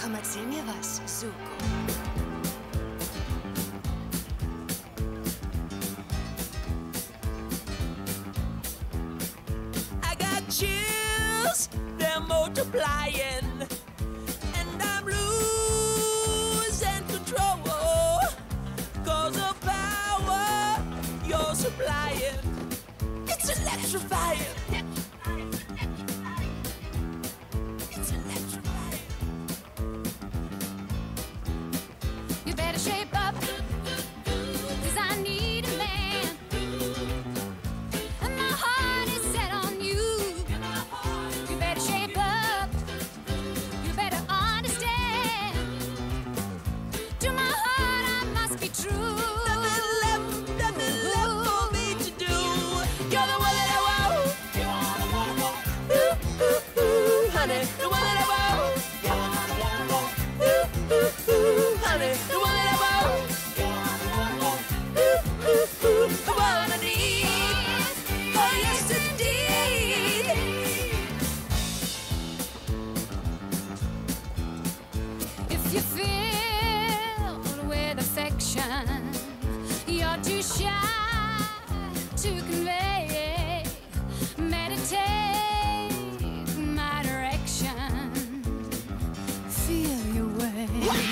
Komm, erzähl mir was, Suko. I got chills, they're multiplying, and I'm losing control, 'cause of power you're supplying. It's electrifying. It's electrifying. You better shape up, 'cause I need a man. And my heart is set on you. You better shape up, you better understand. To my heart I must be true. Nothing left for me to do. You're the one that I want. Ooh, ooh, ooh, honey, the one that I want. Ooh, ooh, ooh, honey, the one that I want. Ooh, ooh, ooh, the one I need. Oh, yes, indeed. If you filled with affection, you're too shy to convey. Meditate my direction. Feel your way.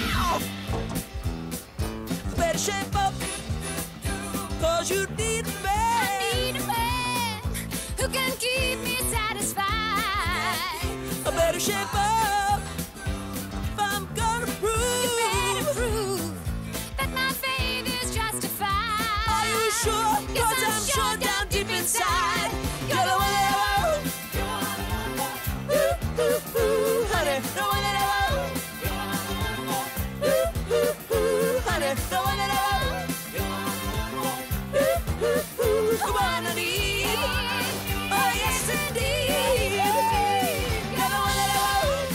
Better shape up, 'cause you need a man. I need a man who can keep me satisfied. I better shape up if I'm gonna prove. You better prove that my faith is justified. Are you sure? Yes, 'Cause I'm sure down deep inside you're the one that I want. Ooh, ooh, ooh, honey, the one that I want. Ooh, ooh, ooh, honey, the one that I want. Ooh, ooh, ooh, the one I need. Oh, yes, indeed. You're the one that I want.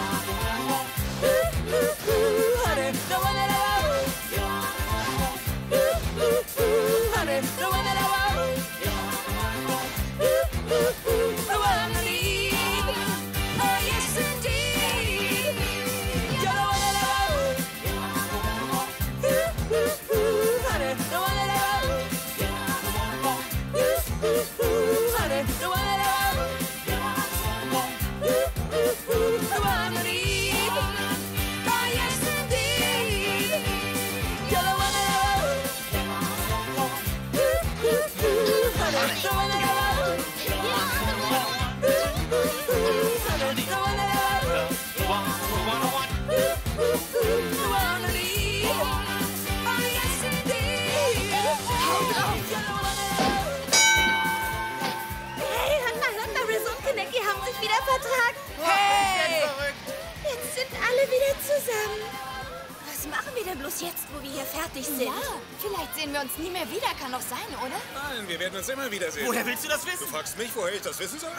Ooh, ooh, ooh, honey, the one that I want. Ooh, ooh, ooh, honey, the one that I want. Ooh, ooh, ooh, the one I need. Oh, yes, indeed. You're the one that I want. Ooh, ooh, ooh, honey, the one that I want. Ooh, ooh, ooh, honey, the one that I want. Ooh, ooh, ooh, the one I need. Oh, yes, indeed. You're the one that I want. Ooh, ooh, ooh, honey, the one that I want. Ooh, ooh, ooh, honey, the one that I want. Ooh, ooh, ooh, the one I need. Oh, yes, indeed. You're the one that I want. Hey, hört mal, Rizzo-Kinect, die haben sich wieder vertragen. Hey! Jetzt sind alle wieder zusammen. Was machen wir denn bloß jetzt, wo wir hier fertig sind? Ja, vielleicht sehen wir uns nie mehr wieder. Kann doch sein, oder? Nein, wir werden uns immer wiedersehen. Woher willst du das Du wissen? fragst mich, woher ich das wissen soll?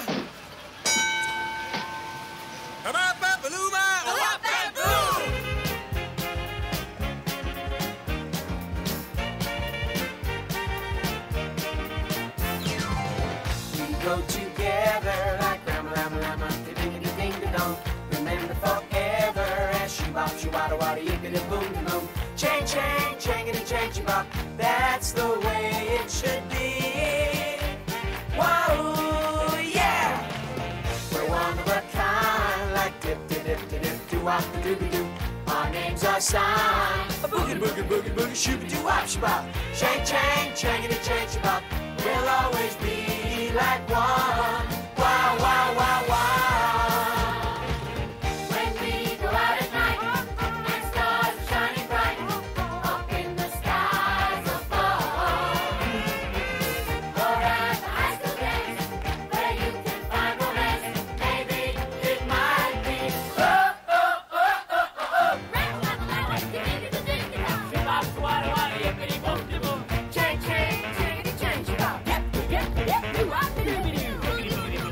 We go together like Rama Lama Lama, ding ding ding dong. Remember forever as she bop, she wada wada yippity boom boom. Chang chang changity chang bop. That's the way it should be. Wow, yeah. We're one of a kind, like dip dip dip dip dip doo wop doo doo doo. Our names are signed. A boogie boogie boogie boogie shooby doo wop shabop. Chang chang changity chang bop. We'll always be like one. Wow wow wow wow. When we go out at night and stars are shining bright up in the skies above, or at the high school days where you can find romance, maybe it might be. Oh oh oh oh oh oh. Chang chang changity chang bop. Yep yep yep.